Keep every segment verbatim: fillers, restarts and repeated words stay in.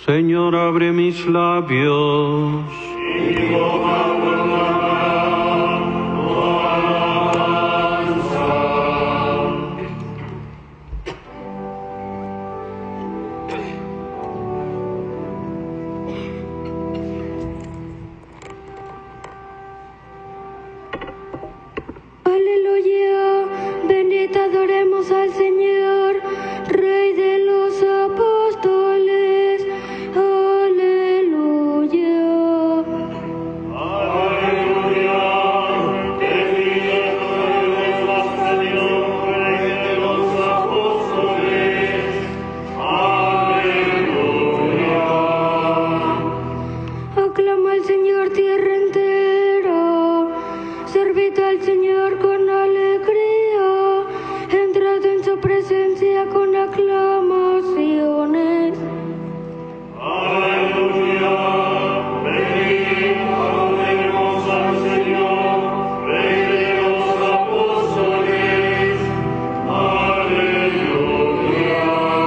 Señor, abre mis labios. Y mi boca proclamará tu alabanza. Aleluya, bendita adoremos al Señor, Rey de los apóstoles. Aleluya. Aleluya, bendito adoremos al Señor, Rey de los apóstoles. Aleluya. Aclama al Señor tierra entera, servid al Señor con alegría, entrad en su presencia con aclamaciones. Aleluya, bendito adoremos al Señor, Rey de los apóstoles. Aleluya.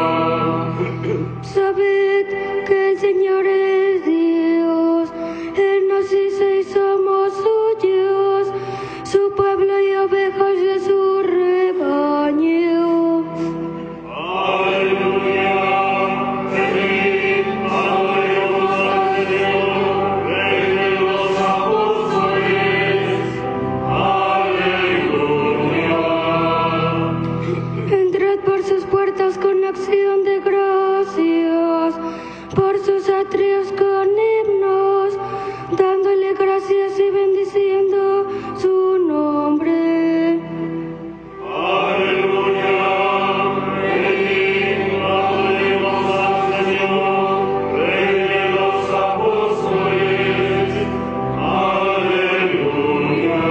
Sabed que el Señor es Dios, Él nos hizo y somos suyos, su pueblo y ovejas de su rebaño. Aleluya, bendito adoremos al Señor, Rey de los apóstoles. Aleluya. Entrad por sus puertas con acción de gracias, por sus atrios con himnos, dándole gracias y bendiciendo su nombre. Aleluya, bendito adoremos al Señor, Rey de los apóstoles. Aleluya.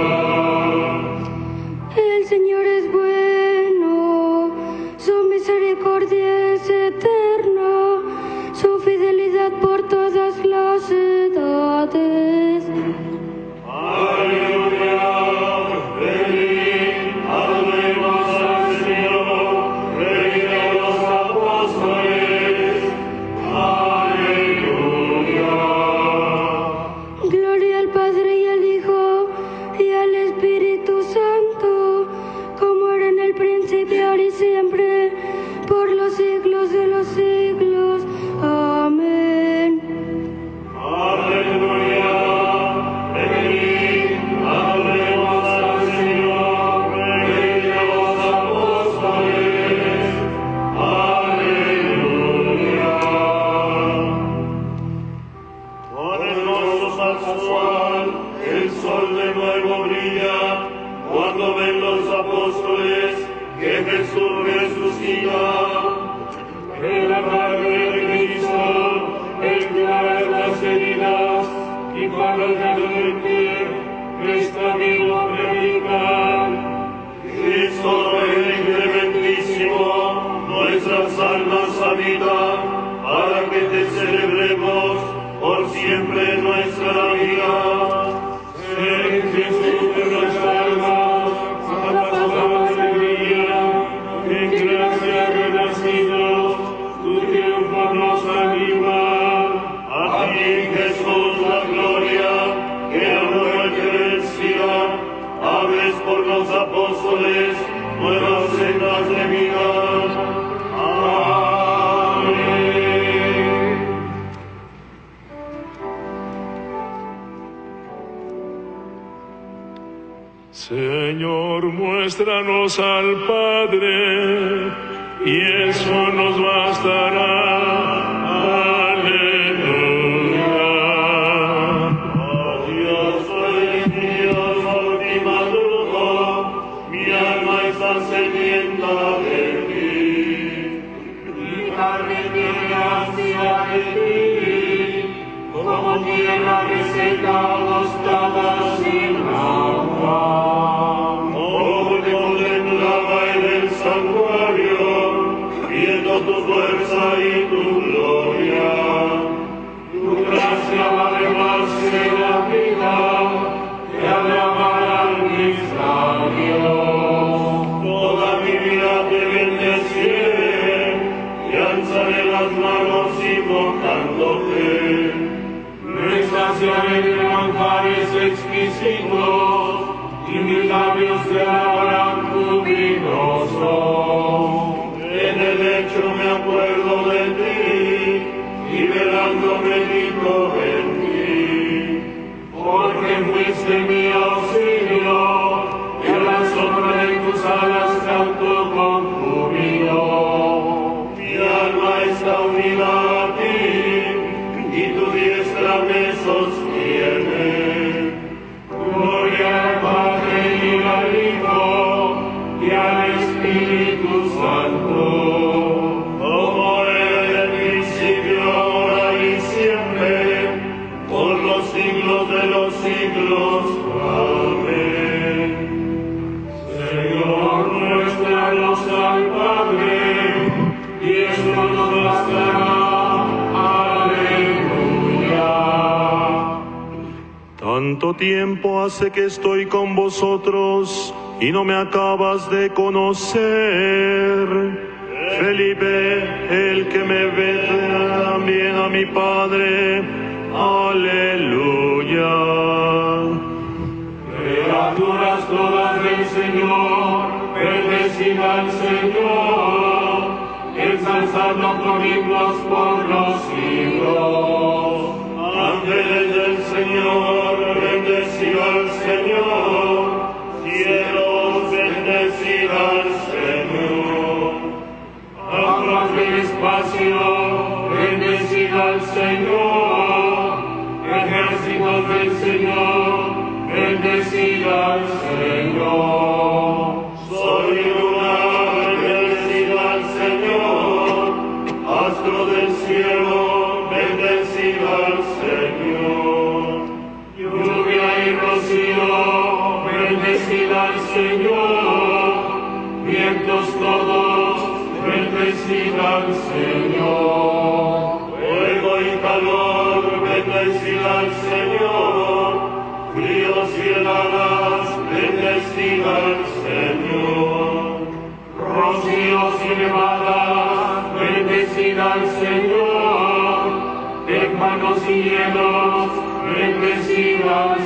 El Señor es bueno, su misericordia es eterna, su fidelidad por todas las edades. Aleluya, bendito adoremos al Señor, Rey de los apóstoles. Aleluya. Gloria al Padre y al Hijo y al Espíritu Santo, como era en el principio, ahora y siempre, por los siglos de los siglos. Amén. Aleluya, bendito adoremos al Señor, Rey de los apóstoles. Aleluya. Con hermoso pascual, el sol de nuevo brilla, cuando ven los apóstoles que Jesús resucita. Que la carne de Cristo entra en las heridas y para el redentir Cristo amigo predicar. Cristo Rey clementísimo, nuestras almas habita, para que te celebremos por siempre en nuestra vida. En Jesús de nuestra alma, santa alegría, en gracia renacido, tu triunfo nos anima. A ti, Jesús, la gloria, que a muerte vencida, abres por los apóstoles nuevas sendas de vida. Amén. Señor, muéstranos al Padre, y eso nos bastará. Aleluya. Oh Dios, soy Dios, por ti madrugo, mi alma está sedienta de ti. Mi carne tiene ansia de ti, como tierra reseca agostada sin agua. Oh, te contemplaba en el santuario, viendo tu fuerza y tu gloria. alabándote. Me saciaré de manjares exquisitos, y mis labios te alabarán jubiloso. En el lecho me acuerdo de ti, y velando medito en ti. Porque fuiste mi auxilio, y a la sombra de tus alas canto con júbilo. Mi alma está unida a ti, y tu diestra me sostiene. Gloria al Padre y al Hijo y al Espíritu Santo, como era en el principio, ahora y siempre, por los siglos de los siglos. Amén. Señor, muéstranos al Padre, y esto nos bastará. Aleluya. Tanto tiempo hace que estoy con vosotros y no me acabas de conocer. Felipe, el que me ve también a mi Padre. Aleluya. Criaturas todas del Señor, bendecid al Señor, ensalzadlo con himnos por los siglos. Ángeles del Señor, bendecid al Señor, cielos, bendecid al Señor. Aguas del espacio, bendecid al Señor, ejércitos del Señor, bendecid al Señor. Sol y luna, bendecid al Señor, astro del cielo, bendecid al Señor. Lluvia y rocío, bendecid al Señor, vientos todos, bendecid al Señor. Fuego y calor, bendecid al Señor, fríos y heladas, bendecid al Señor. Rocíos y nevadas, bendecid al Señor. Témpanos y hielos, bendecid al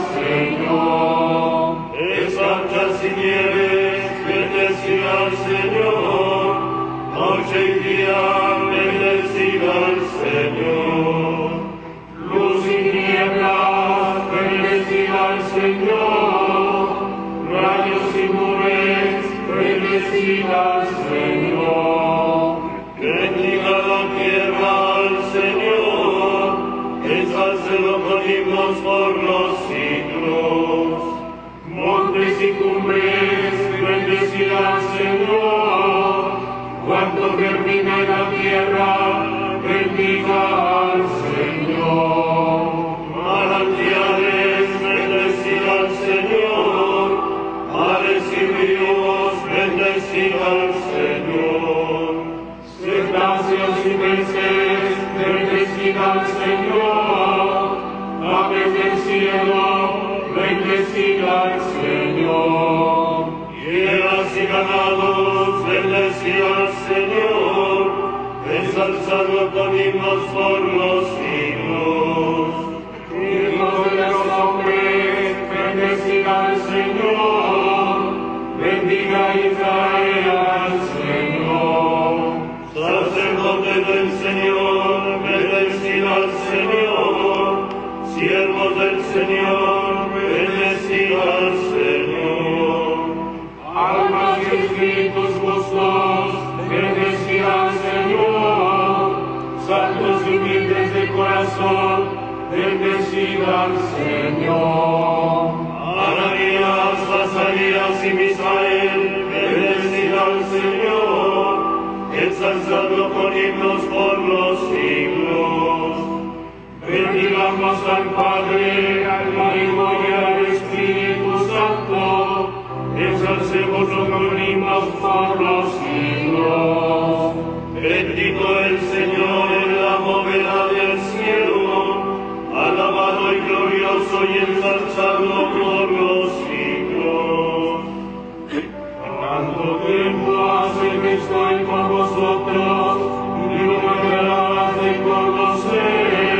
Señor. Escarchas y nieves, bendecid al Señor. Noche y día, bendecid al Señor. Luz y nieblas, bendecid al Señor. Rayos y nubes, bendecid al Señor. Bendiga la tierra al Señor, ensálcelo con himnos por los siglos. Montes y cumbres, bendecid al Señor. Cuanto germina en la tierra, bendiga al Señor. Manantiales, bendecid al Señor. Mares y ríos, bendecid al Señor. Cetáceos y peces, bendecid al Señor. Aves del cielo, bendecid al Señor. Hieras y ganados, bendecid al Señor, ensalzadlo con himnos por los siglos. Hijos de los hombres, bendecid al Señor, bendiga Israel al Señor. Sacerdotes del Señor, bendecid al Señor, siervos del Señor, bendecid al Señor. Almas y espíritus justos, bendecid al Señor. Santos y humildes de corazón, bendecid al Señor. Ananías, Azarías y Misael, bendecid al Señor. Ensalzadlo con himnos por los siglos. Bendigamos al Padre, al Hijo y al Espíritu Santo. Ensalcémoslo con himnos por los siglos. Bendito el Señor en la bóveda del cielo, alabado y glorioso y ensalzado por los siglos. Tanto tiempo hace que estoy con vosotros y no me acabas de conocer.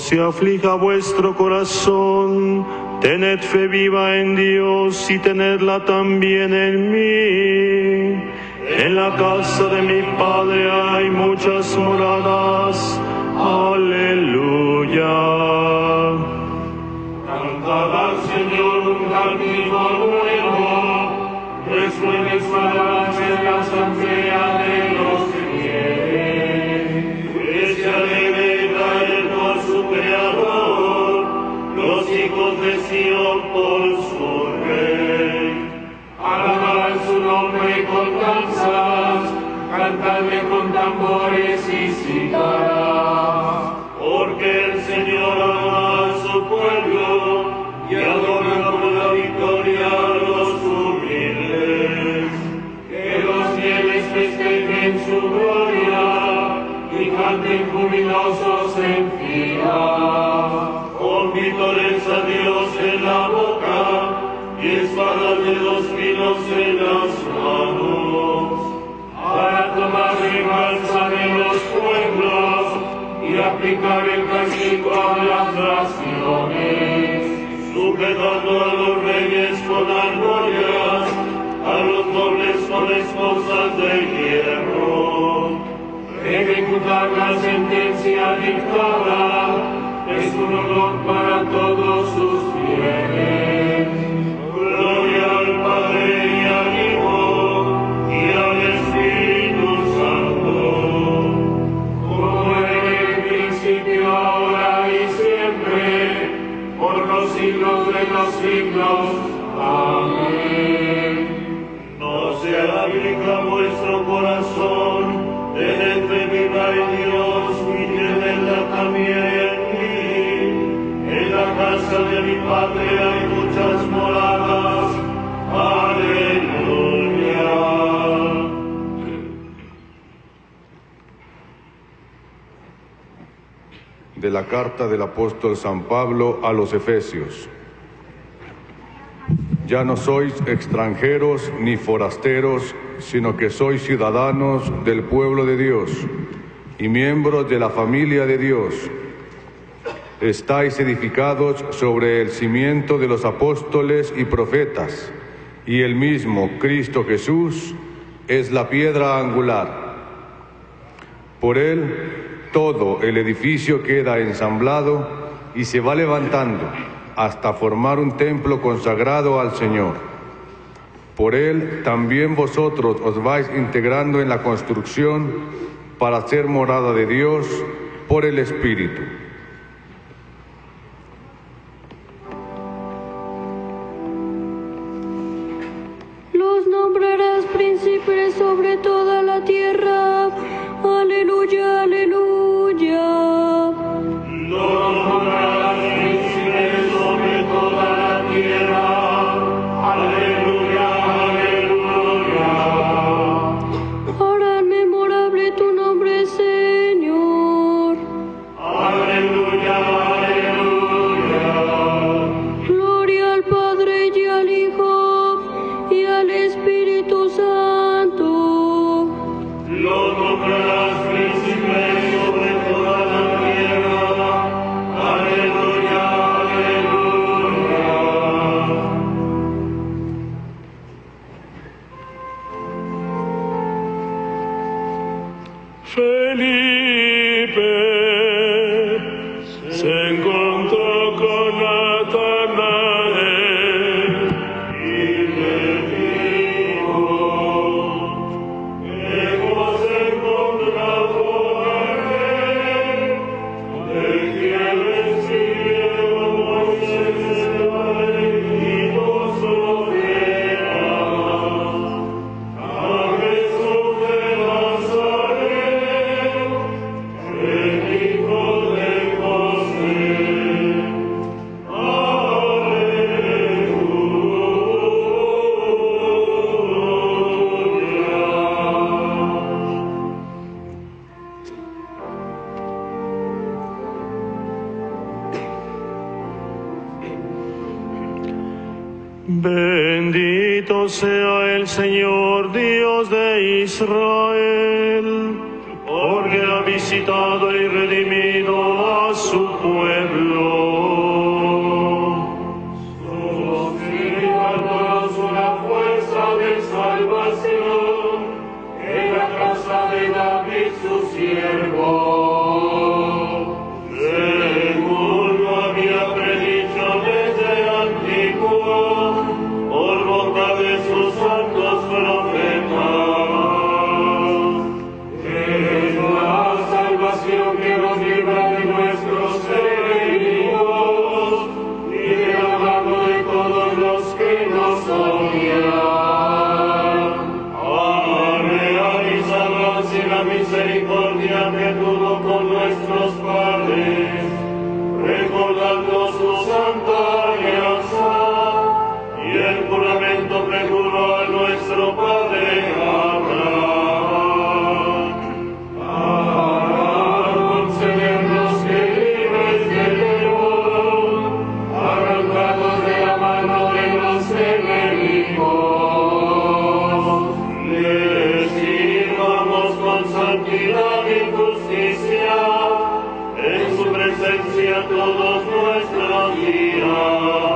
se aflija vuestro corazón. Tened fe viva en Dios y tenedla también en mí. En la casa de mi Padre hay muchas moradas. Aleluya. Cantad al Señor un cántico nuevo, resuene su alabanza en la asamblea de los fieles. Que se alegre Israel por su Creador, los hijos de Sion por su Rey. Alabad su nombre con danzas, cantadle con tambores y cítaras. Porque el Señor ama a su pueblo y adorna con la victoria a los humildes. Que los fieles festejen su gloria y canten jubilosos en fila. Con vítores a Dios en la boca y espadas de dos filos en las manos, para tomar venganza de los pueblos y aplicar el castigo a las naciones, sujetando a los reyes con armorias, a los nobles con esposas de hierro. Ejecutar la sentencia dictada es un honor para todos sus fieles. Gloria al Padre y al Hijo y al Espíritu Santo, como en el principio, ahora y siempre, por los siglos de los siglos. Amén. No se aflija vuestro corazón, tened fe viva en Dios y tenedla también en mí. En la casa de mi Padre hay muchas moradas. Aleluya. De la carta del apóstol San Pablo a los Efesios. Ya no sois extranjeros ni forasteros, sino que sois ciudadanos del pueblo de Dios y miembros de la familia de Dios. Estáis edificados sobre el cimiento de los apóstoles y profetas, y el mismo Cristo Jesús es la piedra angular. Por él todo el edificio queda ensamblado y se va levantando hasta formar un templo consagrado al Señor. Por él también vosotros os vais integrando en la construcción para ser morada de Dios por el Espíritu. Los nombrarás príncipes sobre toda la tierra. Aleluya, aleluya. Los nombrarás príncipes sobre toda la tierra. Aleluya, aleluya. Harán memorable tu nombre, Señor. Aleluya, aleluya. Gloria al Padre y al Hijo y al Espíritu Santo. Los nombrarás príncipes sobre toda la tierra. Aleluya, aleluya. Felipe se encontró con Natanael Y le dijo: hemos encontrado a aquel de quien recibieron Moisés en la ley y los profetas, a Jesús de Nazaret, el hijo de José. Bendito sea el Señor Dios de Israel, porque ha visitado y redimido a su pueblo. Suscríbanos una fuerza de salvación en la casa de David su siervo. Según lo había predicho desde antiguo, por boca de sus santos profetas. Es la salvación que nos libra de nuestros enemigos y de la mano de todos los que nos odian. Ha realizado así la misericordia que tuvo con nuestros padres, recordando su santa alianza y el juramento que juró a nuestro padre Abraham. Para concedernos que libres del temor, arrancados de la mano de los enemigos, le sirvamos con santidad y justicia en su presencia todos nuestros días.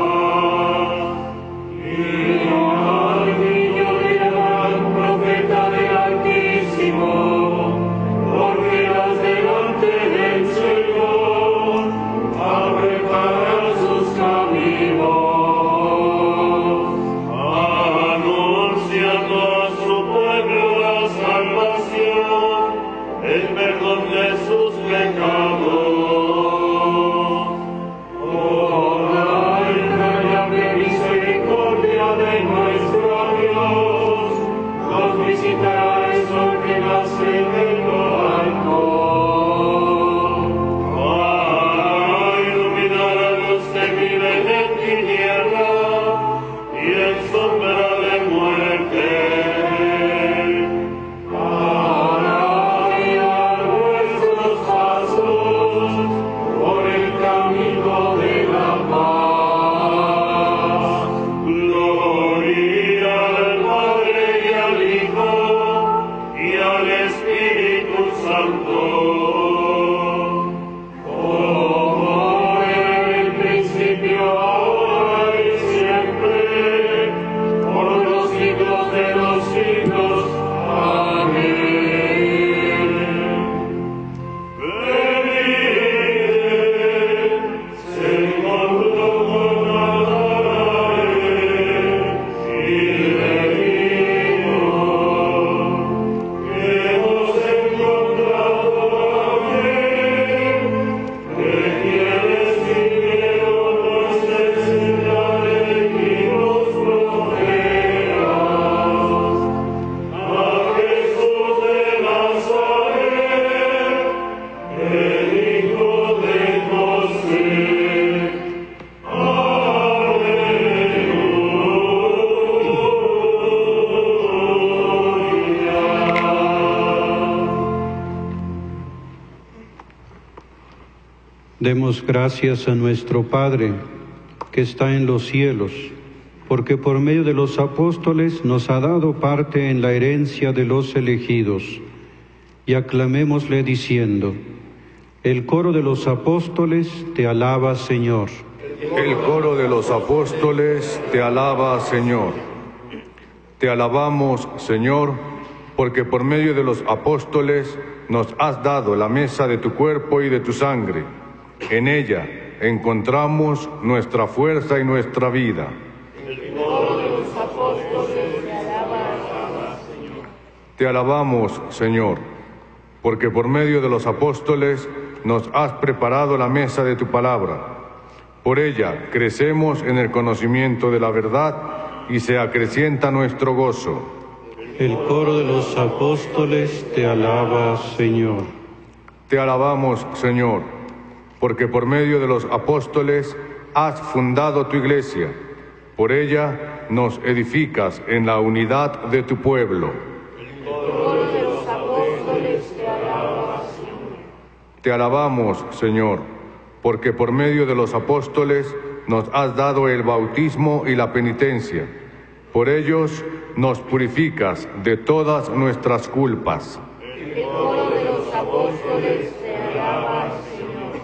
Y al niño del gran profeta del Altísimo, porque delante del Señor a preparar sus caminos, anunciando a su pueblo la salvación, el perdón de sus pecados. Oh, la entrañable misericordia de nuestro Dios nos visitará el sol que nace de lo alto, para iluminar a los que viven en tiniebla y en sombra de muerte, para guiar nuestros pasos por el camino de la paz. Gloria al Padre y al Hijo y al Espíritu Santo, como era en el principio, ahora y siempre, por los siglos de los siglos. Amén. Venid, Señor, como adoraré, y venimos, que hemos encontrado bien, que quieres primero nos enseñaré y nos proveerás. A Jesús de Nazaret, el Hijo de José. Demos gracias a nuestro Padre, que está en los cielos, porque por medio de los apóstoles nos ha dado parte en la herencia de los elegidos. Y aclamémosle diciendo: el coro de los apóstoles te alaba, Señor. El coro de los apóstoles te alaba, Señor. Te alabamos, Señor, porque por medio de los apóstoles nos has dado la mesa de tu cuerpo y de tu sangre. En ella encontramos nuestra fuerza y nuestra vida. Te alabamos, Señor, porque por medio de los apóstoles nos has preparado la mesa de tu palabra. Por ella crecemos en el conocimiento de la verdad y se acrecienta nuestro gozo. El coro de los apóstoles te alaba, Señor. Te alabamos, Señor, porque por medio de los apóstoles has fundado tu iglesia. Por ella nos edificas en la unidad de tu pueblo. El coro de los apóstoles te alaba, Señor. Te alabamos, Señor, porque por medio de los apóstoles nos has dado el bautismo y la penitencia. Por ellos nos purificas de todas nuestras culpas. El coro de los apóstoles apóstoles te alaban, Señor.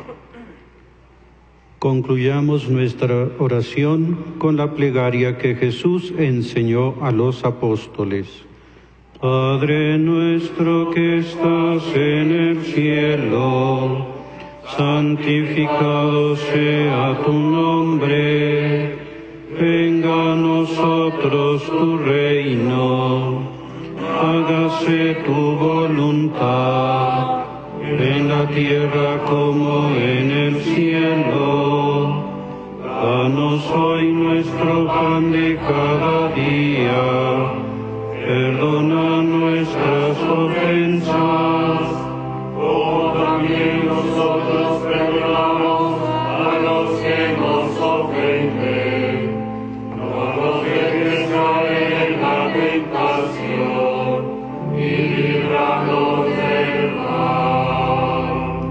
Concluyamos nuestra oración con la plegaria que Jesús enseñó a los apóstoles. Padre nuestro que estás en el cielo, santificado sea tu nombre. Venga a nosotros tu reino. Hágase tu voluntad, en la tierra como en el cielo. Danos hoy nuestro pan de cada día. Perdona nuestras ofensas, Como también nosotros perdonamos a los que nos ofenden. No nos dejes caer en la tentación, y líbranos del mal.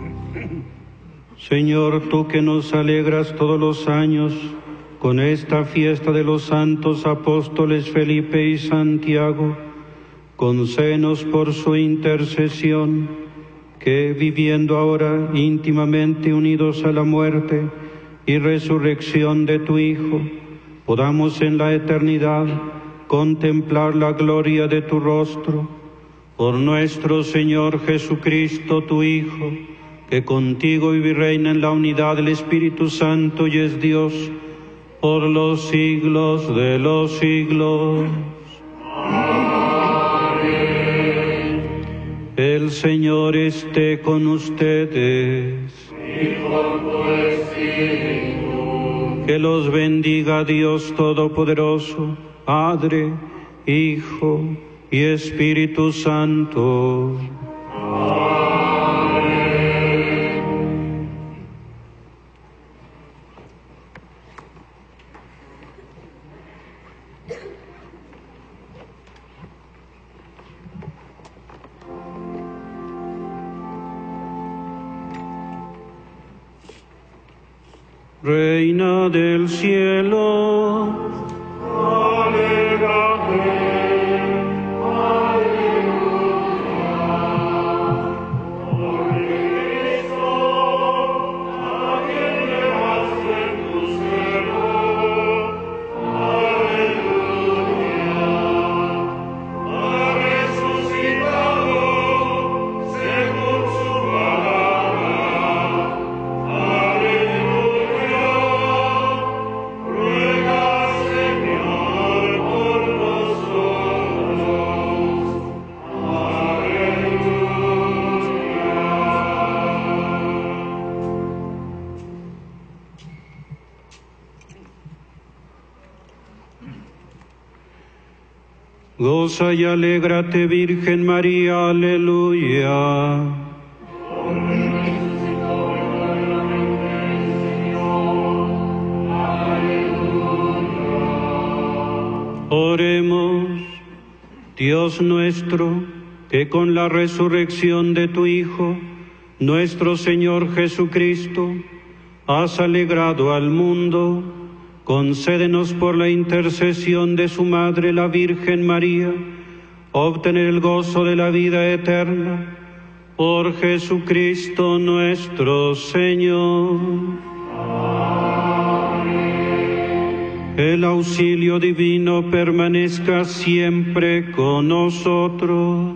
Señor, tú que nos alegras todos los años con esta fiesta de los santos apóstoles Felipe y Santiago, concédenos por su intercesión que, viviendo ahora íntimamente unidos a la muerte y resurrección de tu Hijo, podamos en la eternidad contemplar la gloria de tu rostro. Por nuestro Señor Jesucristo, tu Hijo, que contigo vive y reina en la unidad del Espíritu Santo y es Dios por los siglos de los siglos. Amén. El Señor esté con ustedes. Y con tu espíritu. Que los bendiga Dios Todopoderoso, Padre, Hijo y Espíritu Santo. Reina del cielo, Alégrate, aleluya, porque Cristo, a quien llevaste en tu seno, aleluya, ha resucitado según su palabra, aleluya. Ruega, Señor, por nosotros. Aleluya. goza y alégrate, Virgen María, aleluya. Oremos. Dios nuestro, que con la resurrección de tu Hijo, nuestro Señor Jesucristo, has alegrado al mundo, concédenos por la intercesión de su Madre, la Virgen María, obtener el gozo de la vida eterna. Por Jesucristo nuestro Señor. El auxilio divino permanezca siempre con nosotros.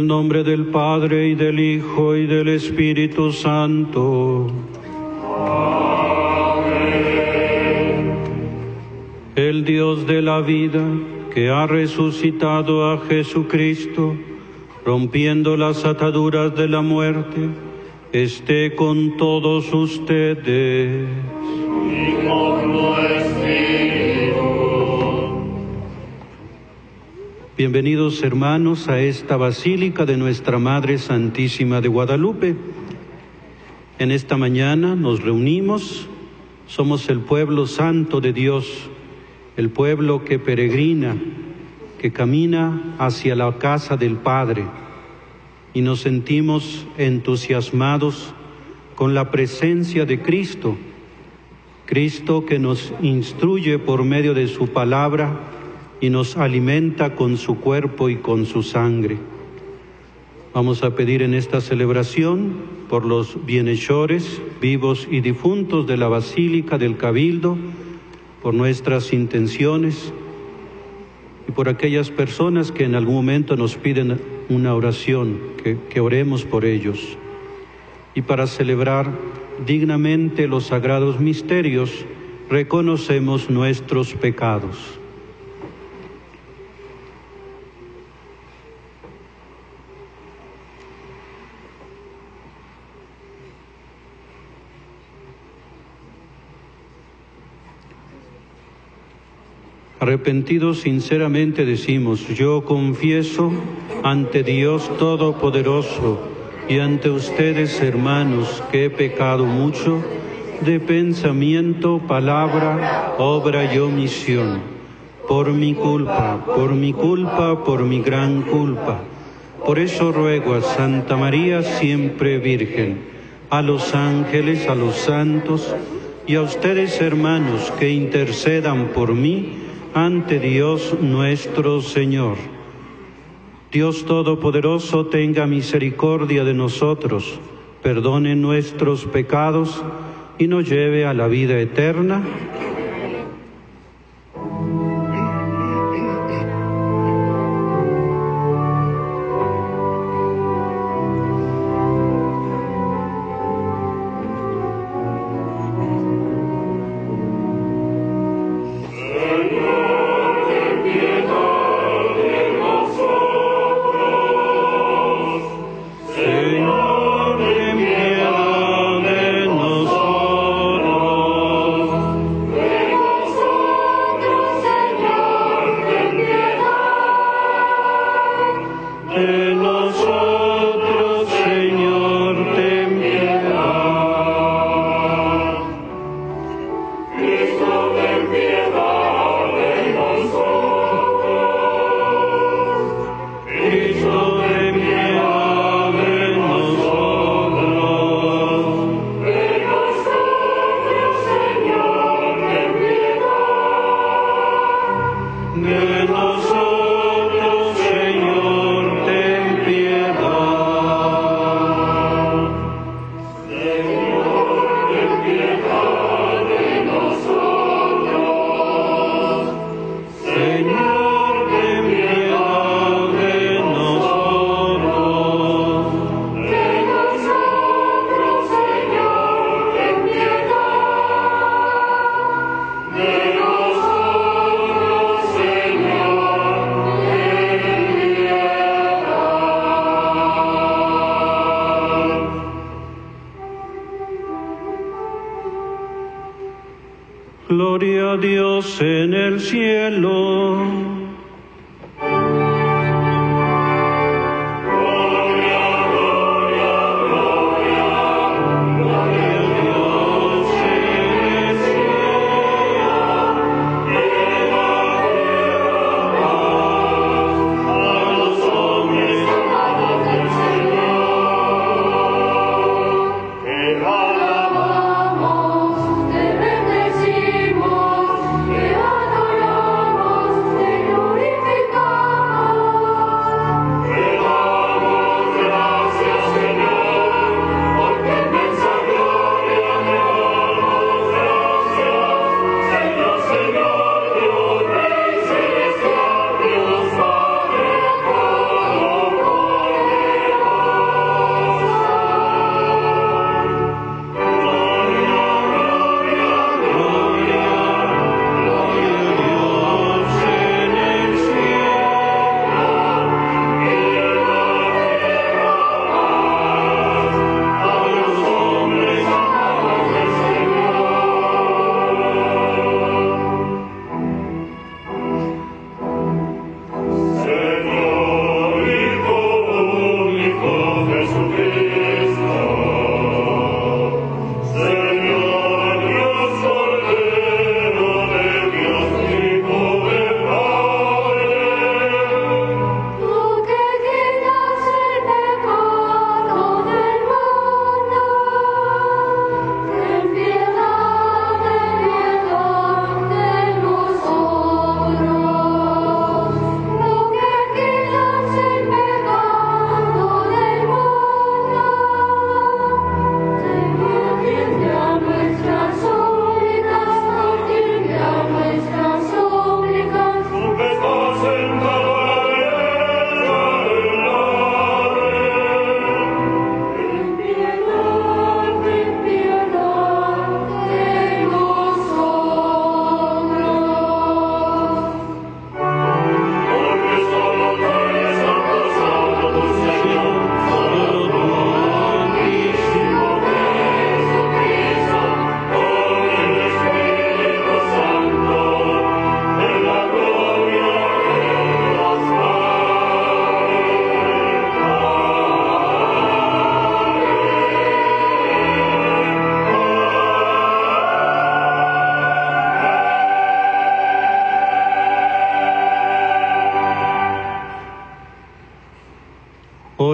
nombre del Padre, y del Hijo, y del Espíritu Santo. Amén. El Dios de la vida, que ha resucitado a Jesucristo, rompiendo las ataduras de la muerte, esté con todos ustedes. Y con tu espíritu. Bienvenidos, hermanos, a esta Basílica de Nuestra Madre Santísima de Guadalupe. En esta mañana nos reunimos, somos el pueblo santo de Dios, el pueblo que peregrina, que camina hacia la casa del Padre, y nos sentimos entusiasmados con la presencia de Cristo, Cristo que nos instruye por medio de su palabra y nos alimenta con su cuerpo y con su sangre. Vamos a pedir en esta celebración por los bienhechores, vivos y difuntos de la Basílica del Cabildo, por nuestras intenciones y por aquellas personas que en algún momento nos piden una oración, que, que oremos por ellos. Y para celebrar dignamente los sagrados misterios, reconocemos nuestros pecados. Arrepentidos sinceramente decimos: yo confieso ante Dios Todopoderoso y ante ustedes, hermanos, que he pecado mucho de pensamiento, palabra, obra y omisión, por mi culpa, por mi culpa, por mi gran culpa. Por eso ruego a Santa María siempre Virgen, a los ángeles, a los santos y a ustedes, hermanos, que intercedan por mí ante Dios nuestro Señor. Dios Todopoderoso tenga misericordia de nosotros, perdone nuestros pecados y nos lleve a la vida eterna. Gloria a Dios en el cielo. Te bendecimos, te adoramos, Señor.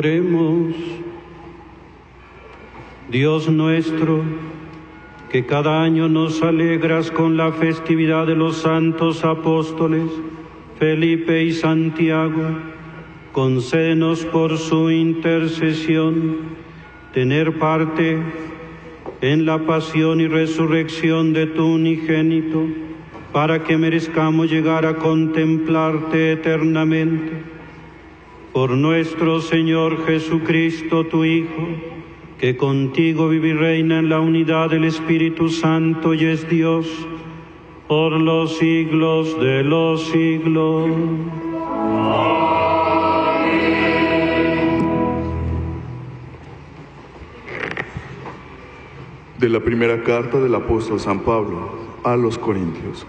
Oremos. Dios nuestro, que cada año nos alegras con la festividad de los santos apóstoles Felipe y Santiago, concédenos por su intercesión tener parte en la pasión y resurrección de tu unigénito, para que merezcamos llegar a contemplarte eternamente. Por nuestro Señor Jesucristo, tu Hijo, que contigo vive y reina en la unidad del Espíritu Santo y es Dios, por los siglos de los siglos. De la primera carta del apóstol San Pablo a los Corintios.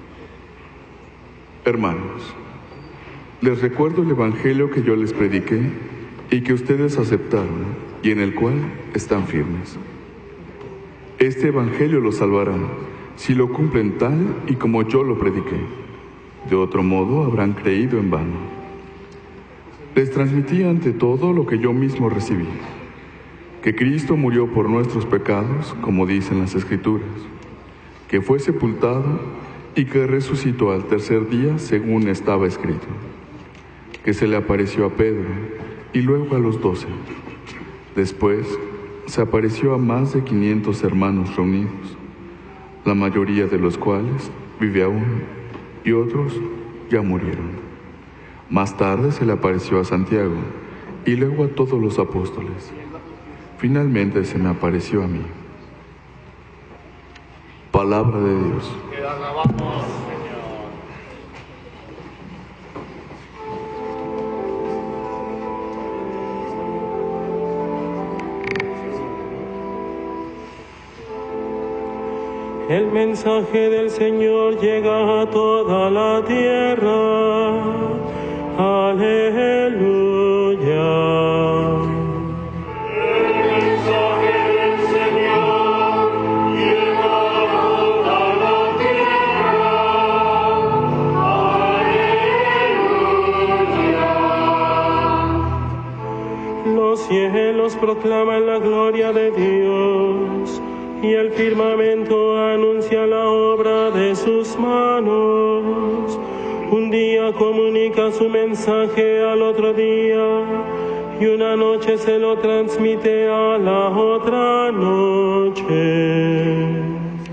Hermanos, les recuerdo el evangelio que yo les prediqué y que ustedes aceptaron y en el cual están firmes. Este evangelio los salvará si lo cumplen tal y como yo lo prediqué. De otro modo habrán creído en vano. Les transmití ante todo lo que yo mismo recibí: que Cristo murió por nuestros pecados, como dicen las Escrituras, que fue sepultado y que resucitó al tercer día, según estaba escrito, que se le apareció a Pedro y luego a los doce. Después se apareció a más de quinientos hermanos reunidos, la mayoría de los cuales vive aún y otros ya murieron. Más tarde se le apareció a Santiago y luego a todos los apóstoles. Finalmente se me apareció a mí. Palabra de Dios. Te alabamos, Señor. El mensaje del Señor llega a toda la tierra. Aleluya. Los cielos proclaman la gloria de Dios, y el firmamento anuncia la obra de sus manos. Un día comunica su mensaje al otro día, y una noche se lo transmite a la otra noche.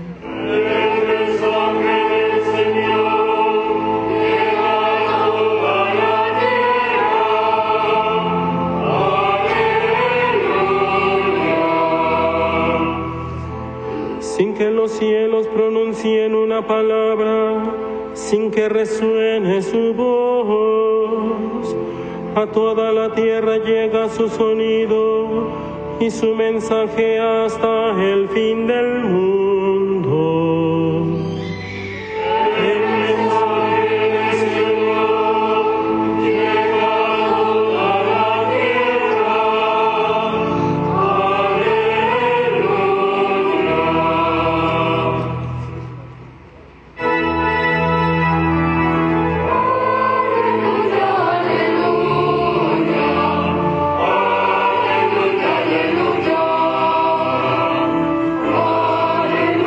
Sin que los cielos pronuncien una palabra, sin que resuene su voz, a toda la tierra llega su sonido y su mensaje hasta el fin del mundo. El mensaje del Señor llega a toda la tierra. Aleluya.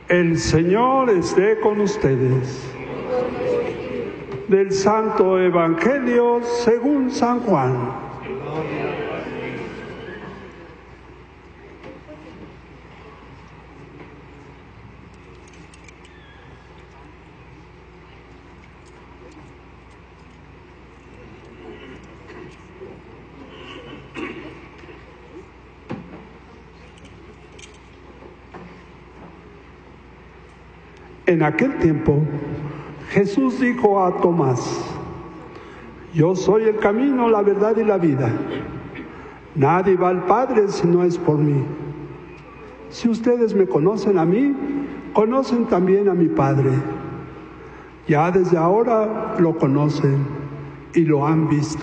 El Señor esté con ustedes. Del Santo Evangelio según San Juan. En aquel tiempo, Jesús dijo a Tomás: Yo soy el camino, la verdad y la vida. Nadie va al Padre si no es por mí. Si ustedes me conocen a mí, conocen también a mi Padre. Ya desde ahora lo conocen y lo han visto.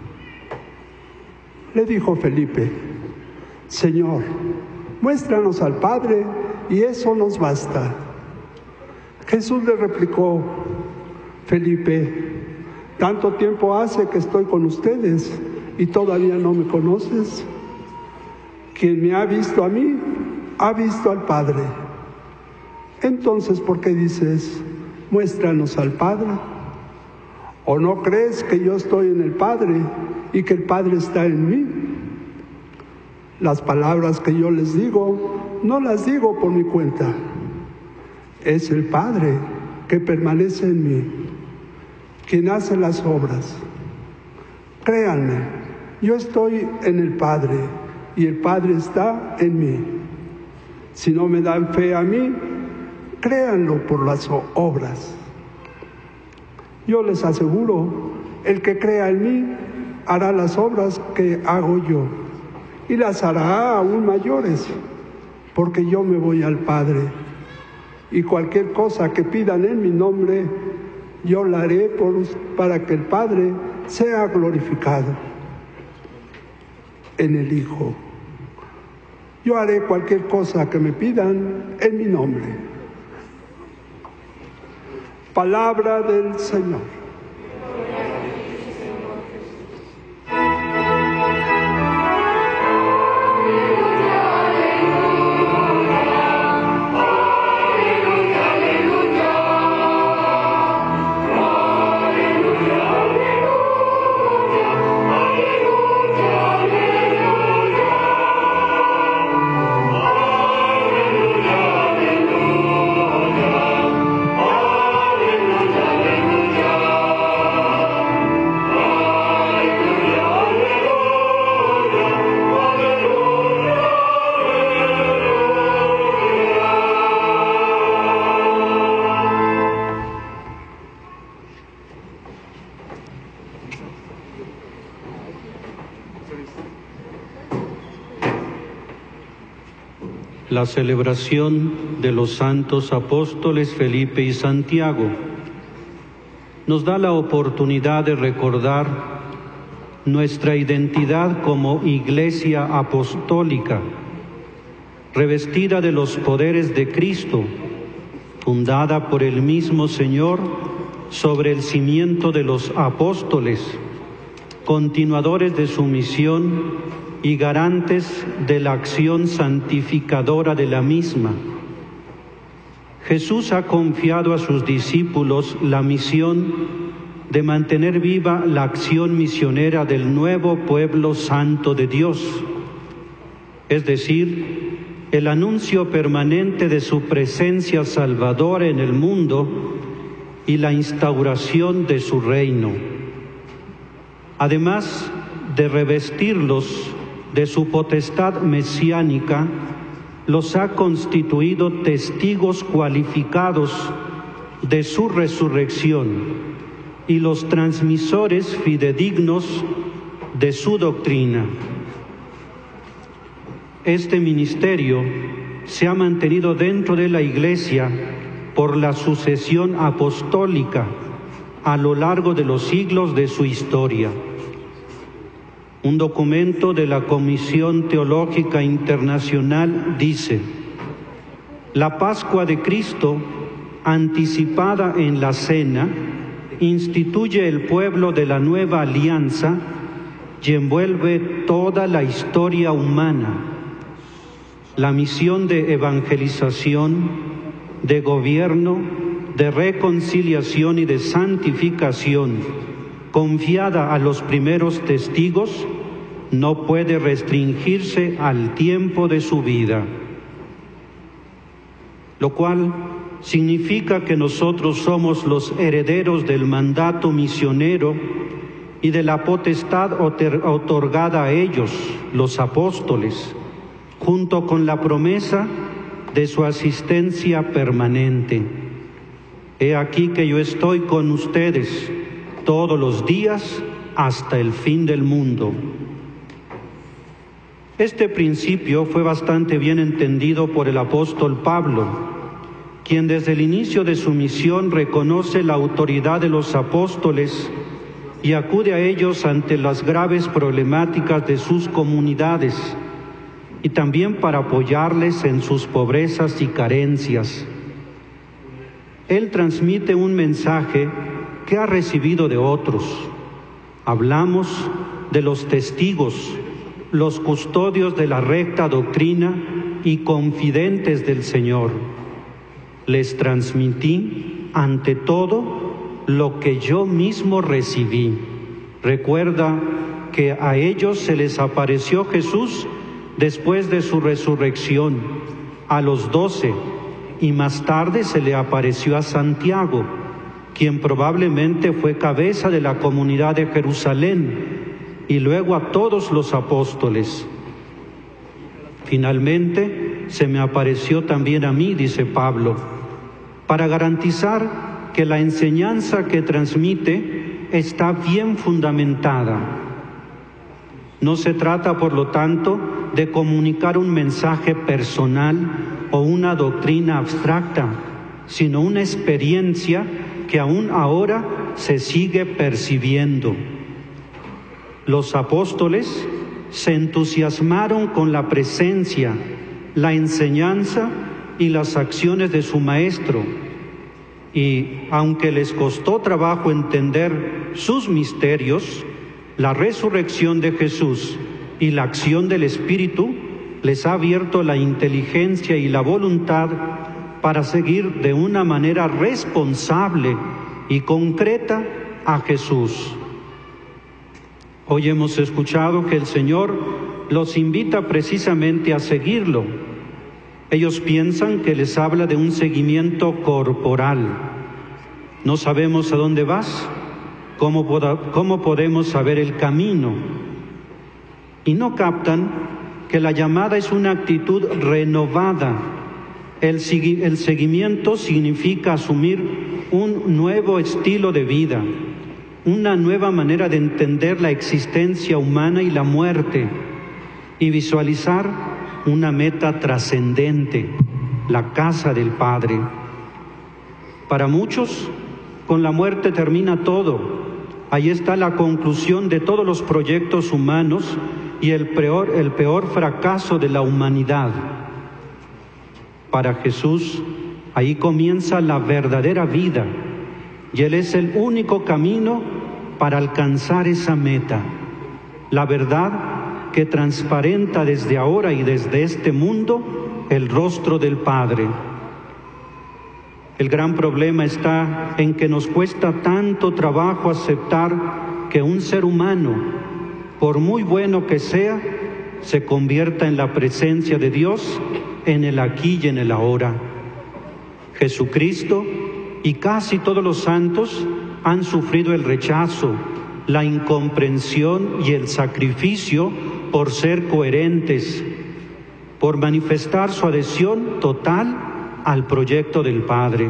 Le dijo Felipe: Señor, muéstranos al Padre y eso nos basta. Jesús le replicó: Felipe, ¿tanto tiempo hace que estoy con ustedes y todavía no me conoces? Quien me ha visto a mí, ha visto al Padre. Entonces, ¿por qué dices, muéstranos al Padre? ¿O no crees que yo estoy en el Padre y que el Padre está en mí? Las palabras que yo les digo, no las digo por mi cuenta. Es el Padre que permanece en mí, quien hace las obras. Créanme, yo estoy en el Padre y el Padre está en mí. Si no me dan fe a mí, créanlo por las obras. Yo les aseguro, el que crea en mí hará las obras que hago yo y las hará aún mayores, porque yo me voy al Padre. Y cualquier cosa que pidan en mi nombre, yo la haré por, para que el Padre sea glorificado en el Hijo. Yo haré cualquier cosa que me pidan en mi nombre. Palabra del Señor. La celebración de los santos apóstoles Felipe y Santiago nos da la oportunidad de recordar nuestra identidad como Iglesia apostólica, revestida de los poderes de Cristo, fundada por el mismo Señor sobre el cimiento de los apóstoles, continuadores de su misión y garantes de la acción santificadora de la misma. Jesús ha confiado a sus discípulos la misión de mantener viva la acción misionera del nuevo pueblo santo de Dios, es decir, el anuncio permanente de su presencia salvadora en el mundo y la instauración de su reino. Además de revestirlos de su potestad mesiánica, los ha constituido testigos cualificados de su resurrección y los transmisores fidedignos de su doctrina. Este ministerio se ha mantenido dentro de la Iglesia por la sucesión apostólica a lo largo de los siglos de su historia. Un documento de la Comisión Teológica Internacional dice: la Pascua de Cristo, anticipada en la cena, instituye el pueblo de la nueva alianza y envuelve toda la historia humana. La misión de evangelización de gobierno, de reconciliación y de santificación, confiada a los primeros testigos, no puede restringirse al tiempo de su vida, lo cual significa que nosotros somos los herederos del mandato misionero y de la potestad otorgada a ellos, los apóstoles, junto con la promesa de su asistencia permanente. He aquí que yo estoy con ustedes todos los días hasta el fin del mundo. Este principio fue bastante bien entendido por el apóstol Pablo, quien desde el inicio de su misión reconoce la autoridad de los apóstoles y acude a ellos ante las graves problemáticas de sus comunidades y también para apoyarles en sus pobrezas y carencias. Él transmite un mensaje que ha recibido de otros. Hablamos de los testigos, los custodios de la recta doctrina y confidentes del Señor. Les transmití, ante todo, lo que yo mismo recibí. Recuerda que a ellos se les apareció Jesús después de su resurrección, a los doce, y más tarde se le apareció a Santiago, quien probablemente fue cabeza de la comunidad de Jerusalén, y luego a todos los apóstoles. Finalmente, se me apareció también a mí, dice Pablo, para garantizar que la enseñanza que transmite está bien fundamentada. No se trata, por lo tanto, de comunicar un mensaje personal o una doctrina abstracta, sino una experiencia que aún ahora se sigue percibiendo. Los apóstoles se entusiasmaron con la presencia, la enseñanza y las acciones de su Maestro, y aunque les costó trabajo entender sus misterios, la resurrección de Jesús y la acción del Espíritu les ha abierto la inteligencia y la voluntad para seguir de una manera responsable y concreta a Jesús. Hoy hemos escuchado que el Señor los invita precisamente a seguirlo. Ellos piensan que les habla de un seguimiento corporal. No sabemos a dónde vas, cómo, poda, cómo podemos saber el camino. Y no captan que la llamada es una actitud renovada. El, el seguimiento significa asumir un nuevo estilo de vida, una nueva manera de entender la existencia humana y la muerte, y visualizar una meta trascendente, la casa del Padre. Para muchos, con la muerte termina todo. Ahí está la conclusión de todos los proyectos humanos y el peor, el peor fracaso de la humanidad. Para Jesús, ahí comienza la verdadera vida, y Él es el único camino para alcanzar esa meta, la verdad que transparenta desde ahora y desde este mundo el rostro del Padre. El gran problema está en que nos cuesta tanto trabajo aceptar que un ser humano, por muy bueno que sea, se convierta en la presencia de Dios en el aquí y en el ahora. Jesucristo y casi todos los santos han sufrido el rechazo, la incomprensión y el sacrificio por ser coherentes, por manifestar su adhesión total al proyecto del Padre.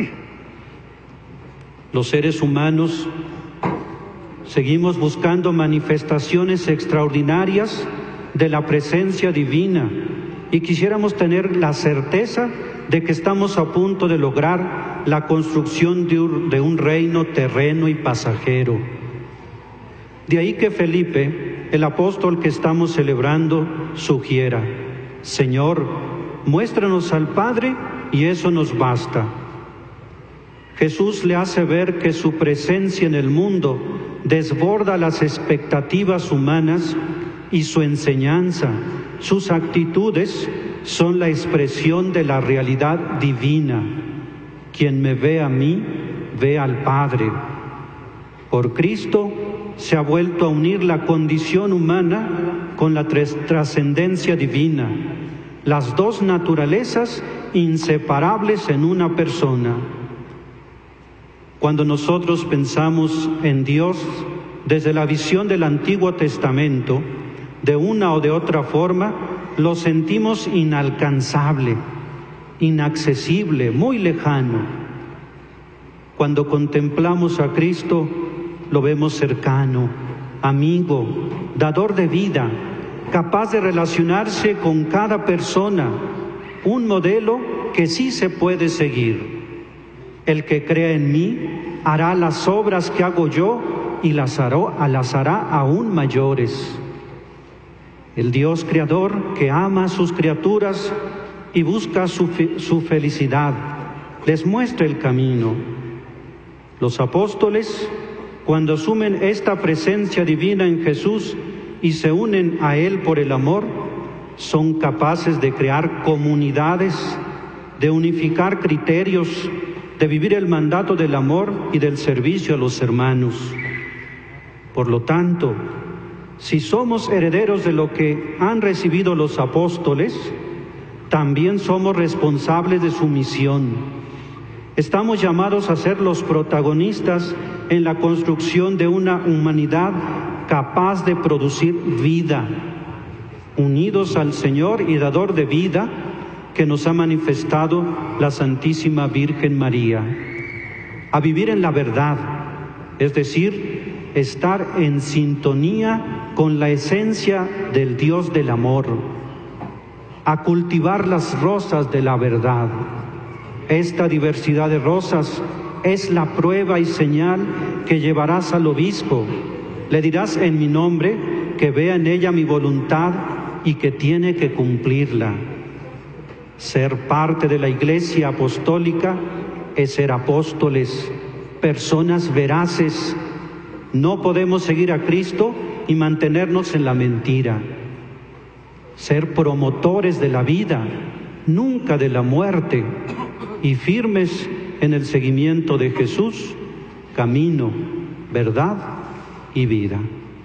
Los seres humanos seguimos buscando manifestaciones extraordinarias de la presencia divina y quisiéramos tener la certeza de que estamos a punto de lograr la construcción de un, de un reino terreno y pasajero. De ahí que Felipe, el apóstol que estamos celebrando, sugiera: Señor, muéstranos al Padre y eso nos basta. Jesús le hace ver que su presencia en el mundo desborda las expectativas humanas y su enseñanza, sus actitudes, son la expresión de la realidad divina. Quien me ve a mí, ve al Padre. Por Cristo se ha vuelto a unir la condición humana con la trascendencia divina, las dos naturalezas inseparables en una persona. Cuando nosotros pensamos en Dios desde la visión del Antiguo Testamento, de una o de otra forma, lo sentimos inalcanzable, inaccesible, muy lejano. Cuando contemplamos a Cristo, lo vemos cercano, amigo, dador de vida, capaz de relacionarse con cada persona, un modelo que sí se puede seguir. El que crea en mí hará las obras que hago yo y las hará, las hará aún mayores. El Dios creador que ama a sus criaturas y busca su, su felicidad, les muestra el camino. Los apóstoles, cuando asumen esta presencia divina en Jesús y se unen a Él por el amor, son capaces de crear comunidades, de unificar criterios, de vivir el mandato del amor y del servicio a los hermanos. Por lo tanto, si somos herederos de lo que han recibido los apóstoles, también somos responsables de su misión. Estamos llamados a ser los protagonistas en la construcción de una humanidad capaz de producir vida, unidos al Señor y dador de vida que nos ha manifestado la Santísima Virgen María. A vivir en la verdad, es decir, estar en sintonía con la esencia del Dios del amor, a cultivar las rosas de la verdad. Esta diversidad de rosas es la prueba y señal que llevarás al obispo. Le dirás en mi nombre que vea en ella mi voluntad y que tiene que cumplirla. Ser parte de la Iglesia Apostólica es ser apóstoles, personas veraces. No podemos seguir a Cristo y mantenernos en la mentira. Ser promotores de la vida, nunca de la muerte, y firmes en el seguimiento de Jesús, camino, verdad y vida.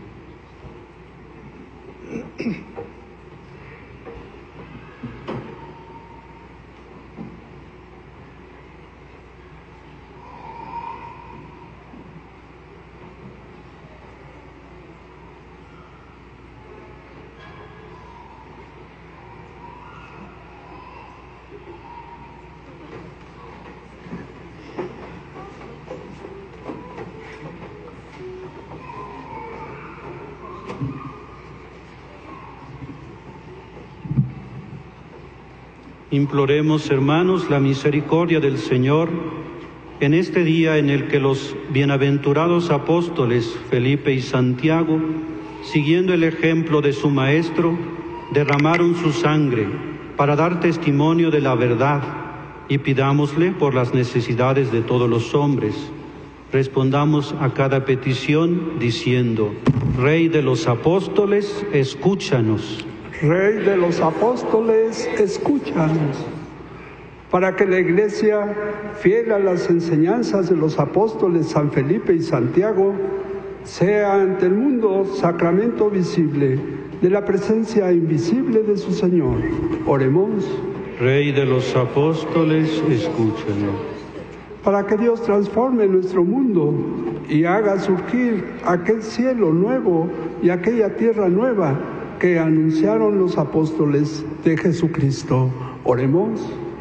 Imploremos, hermanos, la misericordia del Señor en este día en el que los bienaventurados apóstoles Felipe y Santiago, siguiendo el ejemplo de su Maestro, derramaron su sangre para dar testimonio de la verdad, y pidámosle por las necesidades de todos los hombres. Respondamos a cada petición diciendo: Rey de los apóstoles, escúchanos. Rey de los apóstoles, escúchanos, para que la Iglesia, fiel a las enseñanzas de los apóstoles San Felipe y Santiago, sea ante el mundo sacramento visible de la presencia invisible de su Señor. Oremos. Rey de los apóstoles, escúchanos. Para que Dios transforme nuestro mundo y haga surgir aquel cielo nuevo y aquella tierra nueva que anunciaron los apóstoles de Jesucristo. Oremos.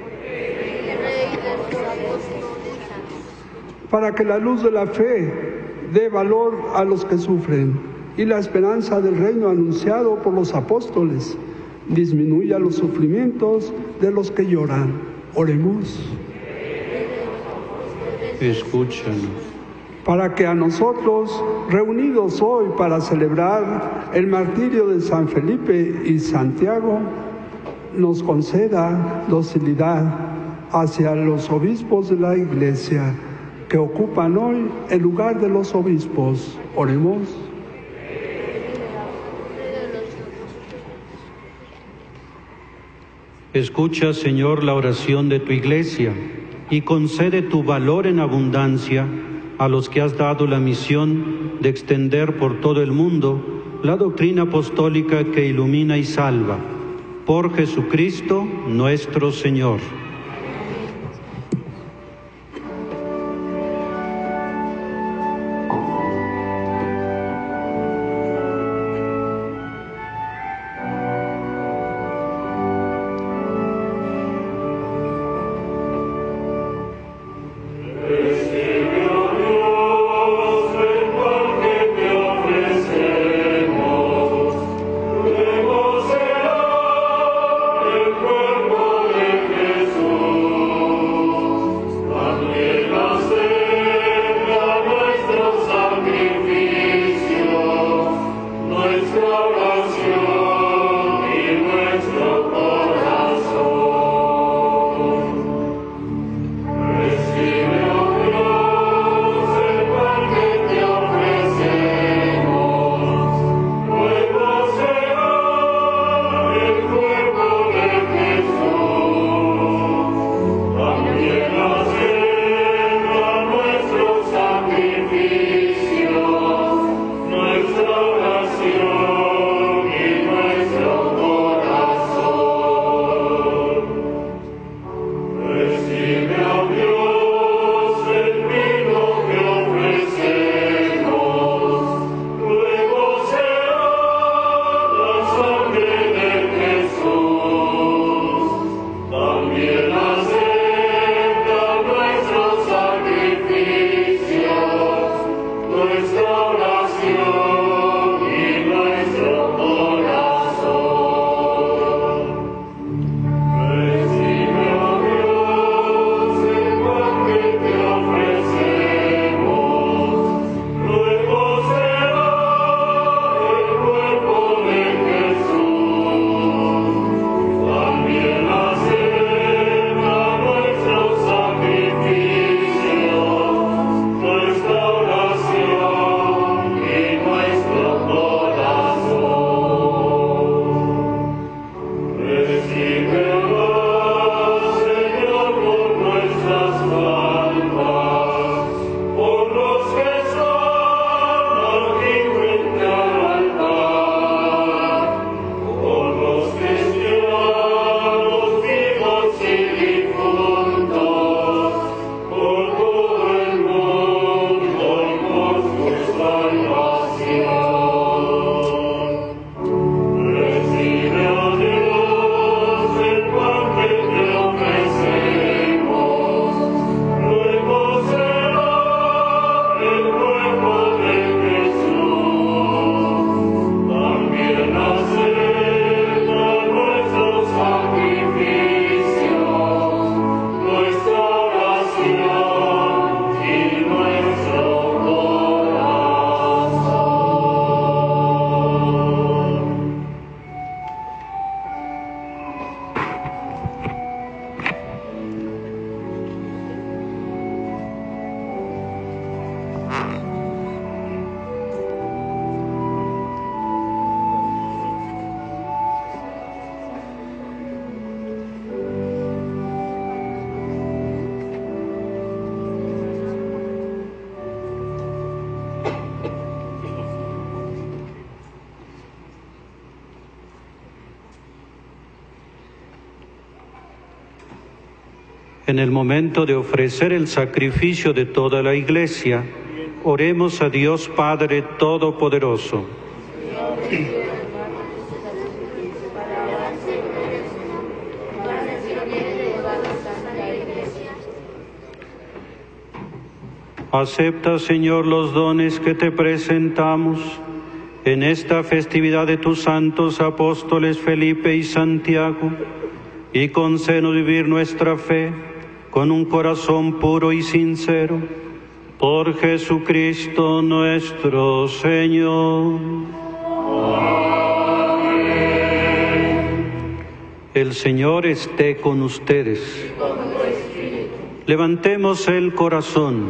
Para que la luz de la fe dé valor a los que sufren y la esperanza del reino anunciado por los apóstoles disminuya los sufrimientos de los que lloran. Oremos. Escúchanos. Para que a nosotros, reunidos hoy para celebrar el martirio de San Felipe y Santiago, nos conceda docilidad hacia los obispos de la Iglesia que ocupan hoy el lugar de los obispos. Oremos. Escucha, Señor, la oración de tu Iglesia y concede tu valor en abundancia a los que has dado la misión de extender por todo el mundo la doctrina apostólica que ilumina y salva. Por Jesucristo nuestro Señor. En el momento de ofrecer el sacrificio de toda la Iglesia, oremos a Dios Padre Todopoderoso. Acepta, Señor, los dones que te presentamos en esta festividad de tus santos apóstoles Felipe y Santiago, y concédenos vivir nuestra fe con un corazón puro y sincero, por Jesucristo nuestro Señor. Amén. El Señor esté con ustedes. Levantemos el corazón.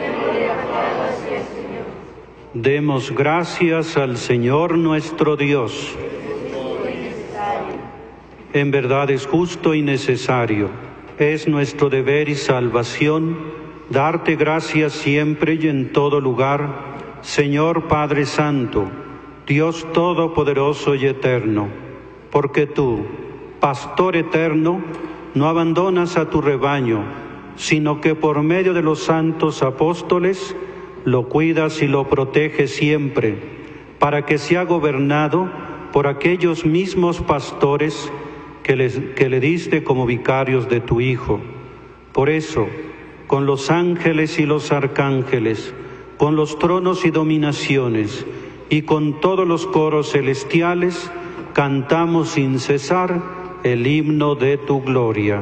Demos gracias al Señor nuestro Dios. En verdad es justo y necesario, es nuestro deber y salvación, darte gracias siempre y en todo lugar, Señor Padre Santo, Dios Todopoderoso y Eterno, porque tú, Pastor eterno, no abandonas a tu rebaño, sino que por medio de los santos apóstoles lo cuidas y lo proteges siempre, para que sea gobernado por aquellos mismos pastores que, les, que le diste como vicarios de tu Hijo. Por eso, con los ángeles y los arcángeles, con los tronos y dominaciones, y con todos los coros celestiales, cantamos sin cesar el himno de tu gloria.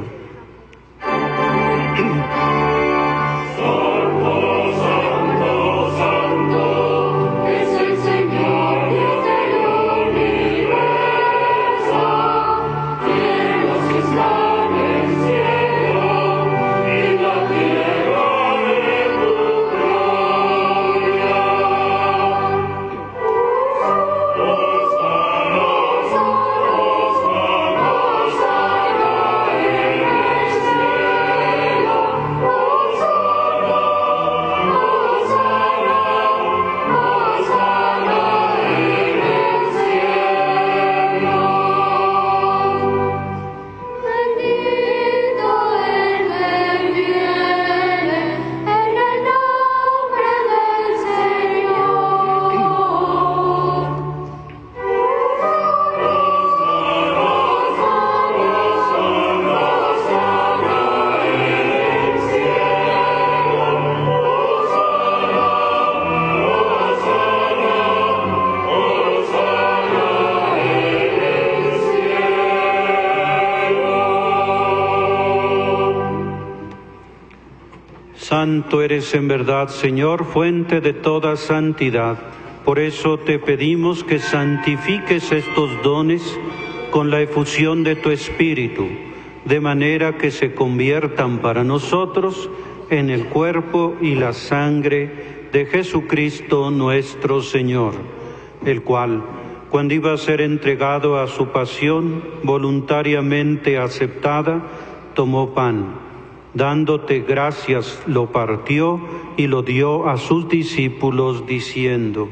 Santo eres en verdad, Señor, fuente de toda santidad. Por eso te pedimos que santifiques estos dones con la efusión de tu Espíritu, de manera que se conviertan para nosotros en el cuerpo y la sangre de Jesucristo nuestro Señor, el cual, cuando iba a ser entregado a su pasión voluntariamente aceptada, tomó pan. Dándote gracias, lo partió y lo dio a sus discípulos, diciendo: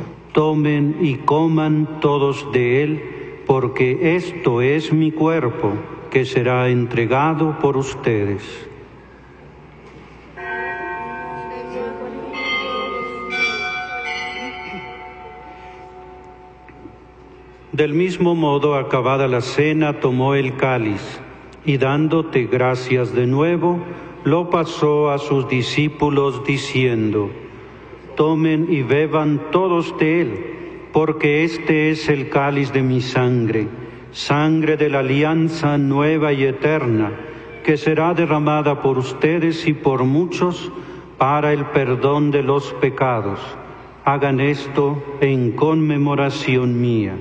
tomen y coman todos de él, porque esto es mi cuerpo, que será entregado por ustedes. Del mismo modo, acabada la cena, tomó el cáliz, y dándote gracias de nuevo, lo pasó a sus discípulos diciendo: tomen y beban todos de él, porque este es el cáliz de mi sangre, sangre de la alianza nueva y eterna, que será derramada por ustedes y por muchos para el perdón de los pecados. Hagan esto en conmemoración mía.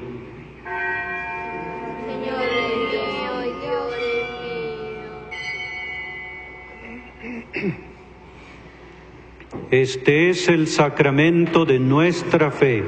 Este es el sacramento de nuestra fe.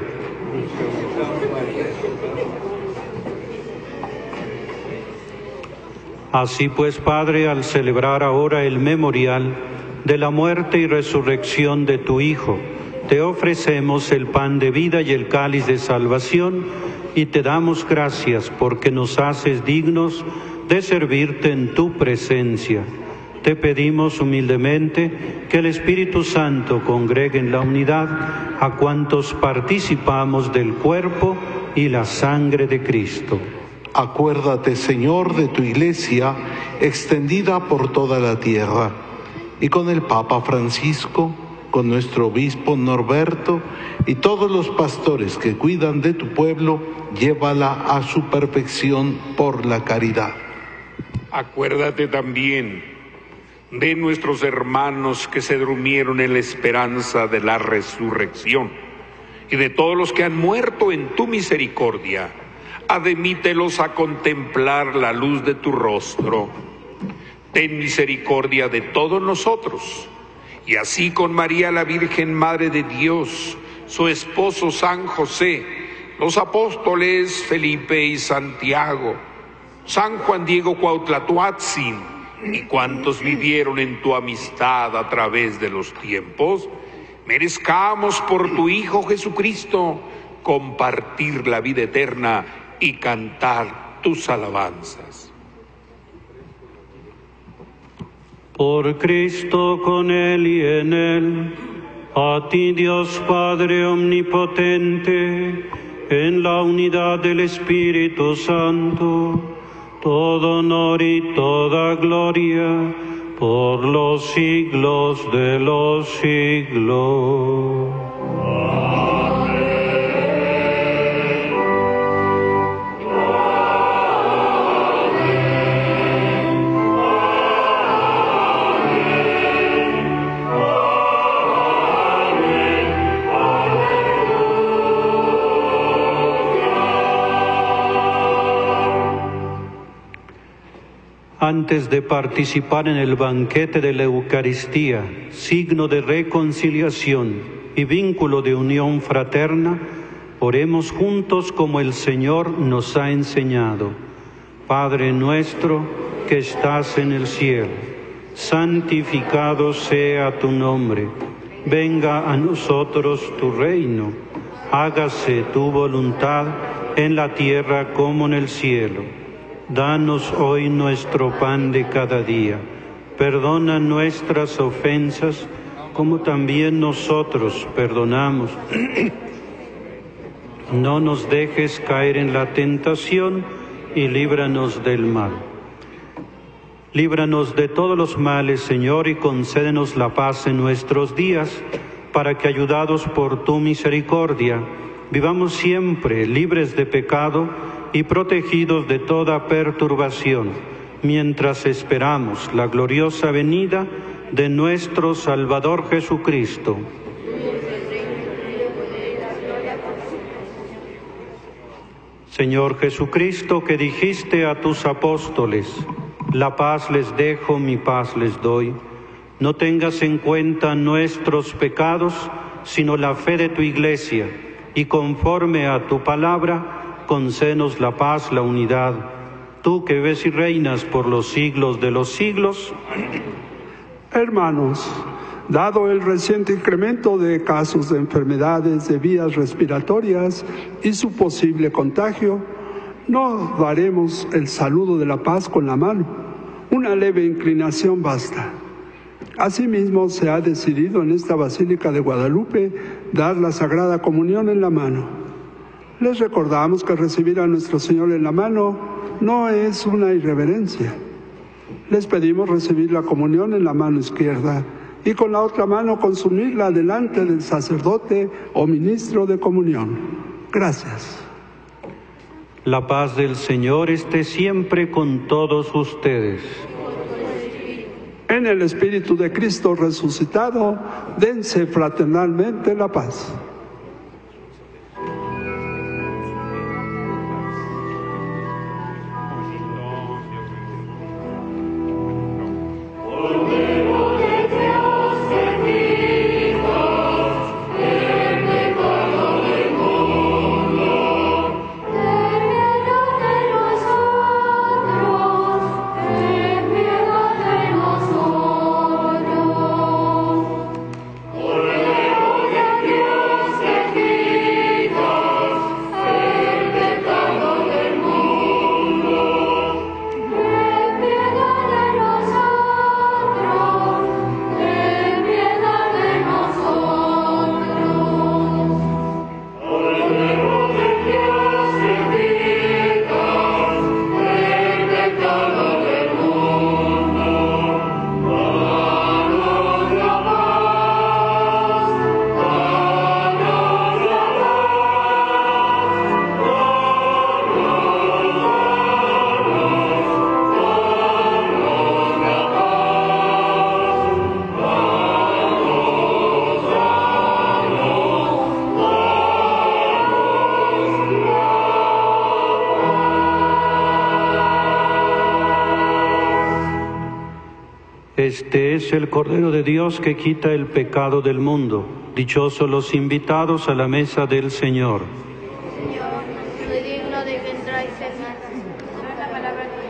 Así pues, Padre, al celebrar ahora el memorial de la muerte y resurrección de tu Hijo, te ofrecemos el pan de vida y el cáliz de salvación, y te damos gracias porque nos haces dignos de servirte en tu presencia. Te pedimos humildemente que el Espíritu Santo congregue en la unidad a cuantos participamos del cuerpo y la sangre de Cristo. Acuérdate, Señor, de tu Iglesia extendida por toda la tierra, y con el Papa Francisco, con nuestro obispo Norberto y todos los pastores que cuidan de tu pueblo, llévala a su perfección por la caridad. Acuérdate también de nuestros hermanos que se durmieron en la esperanza de la resurrección, y de todos los que han muerto en tu misericordia. Admítelos a contemplar la luz de tu rostro. Ten misericordia de todos nosotros, y así con María la Virgen Madre de Dios, su esposo San José, los apóstoles Felipe y Santiago, San Juan Diego Cuauhtlatoatzin y cuantos vivieron en tu amistad a través de los tiempos, merezcamos por tu Hijo Jesucristo compartir la vida eterna y cantar tus alabanzas. Por Cristo, con Él y en Él, a ti Dios Padre Omnipotente, en la unidad del Espíritu Santo, todo honor y toda gloria por los siglos de los siglos. Antes de participar en el banquete de la Eucaristía, signo de reconciliación y vínculo de unión fraterna, oremos juntos como el Señor nos ha enseñado. Padre nuestro que estás en el cielo, santificado sea tu nombre. Venga a nosotros tu reino. Hágase tu voluntad en la tierra como en el cielo. Danos hoy nuestro pan de cada día. Perdona nuestras ofensas, como también nosotros perdonamos. No nos dejes caer en la tentación y líbranos del mal. Líbranos de todos los males, Señor, y concédenos la paz en nuestros días, para que, ayudados por tu misericordia, vivamos siempre libres de pecado y protegidos de toda perturbación, mientras esperamos la gloriosa venida de nuestro Salvador Jesucristo. Señor Jesucristo, que dijiste a tus apóstoles, la paz les dejo, mi paz les doy, no tengas en cuenta nuestros pecados, sino la fe de tu Iglesia, y conforme a tu palabra, concédenos la paz, la unidad. Tú que vives y reinas por los siglos de los siglos. Hermanos, dado el reciente incremento de casos de enfermedades de vías respiratorias y su posible contagio, no daremos el saludo de la paz con la mano. Una leve inclinación basta. Asimismo, se ha decidido en esta Basílica de Guadalupe dar la Sagrada Comunión en la mano. Les recordamos que recibir a nuestro Señor en la mano no es una irreverencia. Les pedimos recibir la comunión en la mano izquierda y con la otra mano consumirla delante del sacerdote o ministro de comunión. Gracias. La paz del Señor esté siempre con todos ustedes. En el Espíritu de Cristo resucitado, dense fraternalmente la paz. Este es el Cordero de Dios que quita el pecado del mundo. Dichosos los invitados a la mesa del Señor. Señor, no soy digno de que entráis en mí, solo la palabra que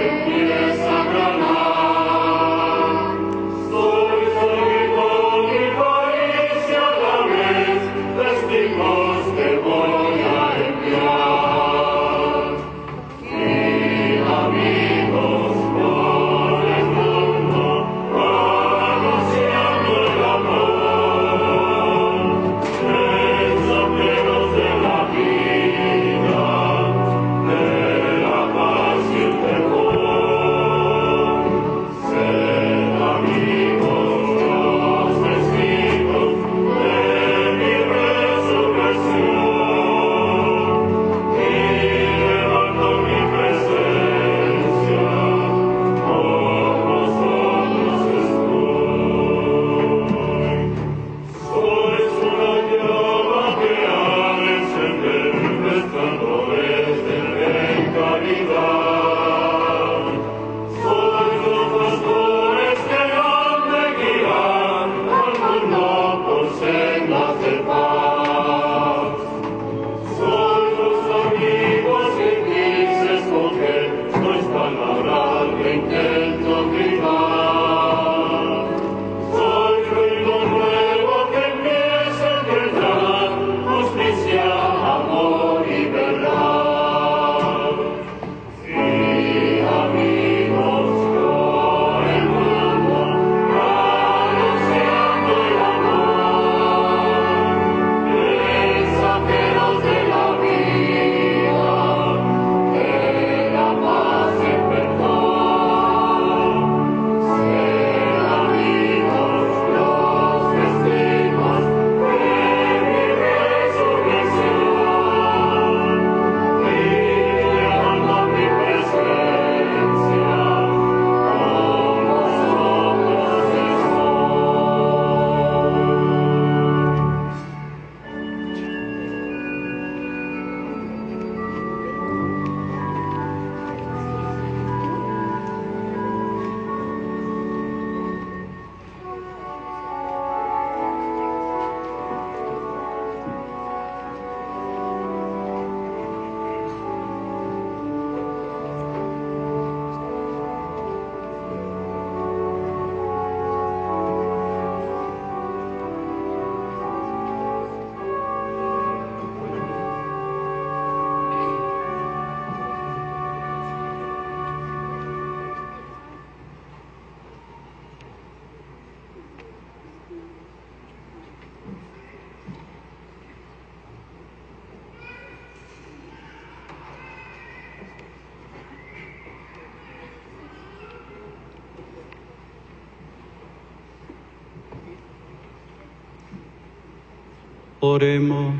Oremos.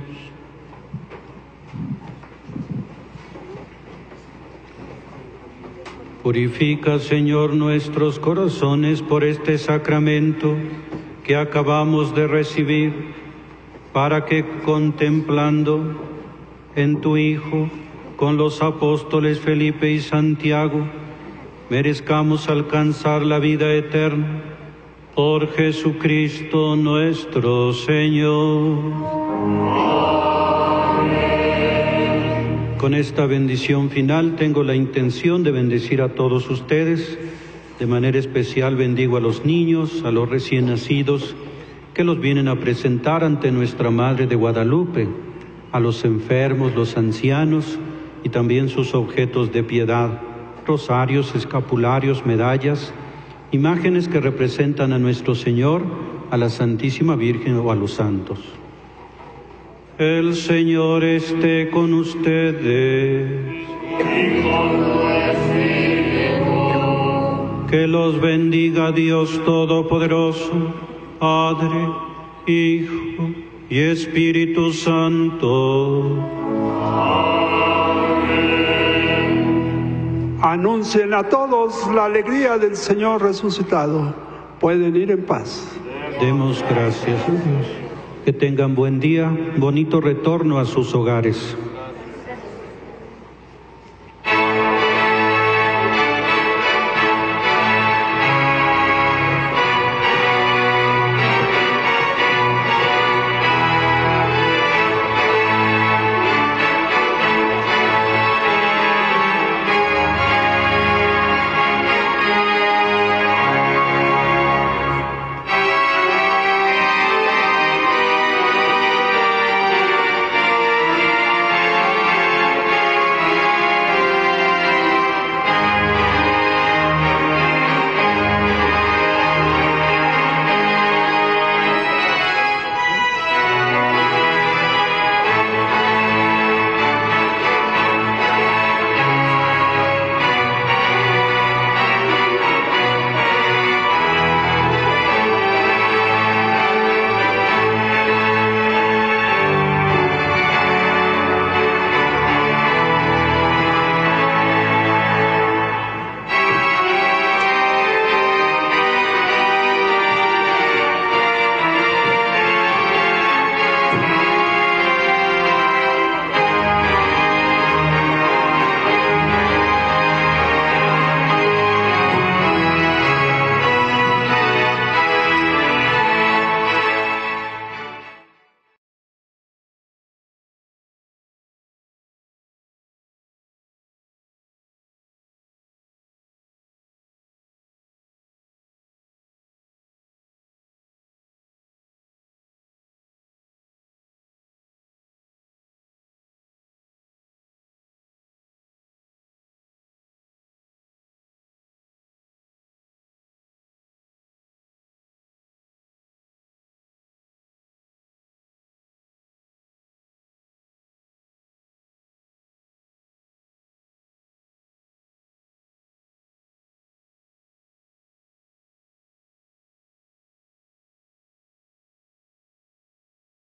Purifica, Señor, nuestros corazones por este sacramento que acabamos de recibir, para que, contemplando en tu Hijo, con los apóstoles Felipe y Santiago, merezcamos alcanzar la vida eterna. Por Jesucristo nuestro Señor. Amén. Con esta bendición final tengo la intención de bendecir a todos ustedes. De manera especial bendigo a los niños, a los recién nacidos, que los vienen a presentar ante nuestra Madre de Guadalupe, a los enfermos, los ancianos y también sus objetos de piedad, rosarios, escapularios, medallas, imágenes que representan a nuestro Señor, a la Santísima Virgen o a los santos. El Señor esté con ustedes. Y con tu espíritu. Que los bendiga Dios Todopoderoso, Padre, Hijo y Espíritu Santo. Anuncien a todos la alegría del Señor resucitado. Pueden ir en paz. Demos gracias a Dios. Que tengan buen día, bonito retorno a sus hogares.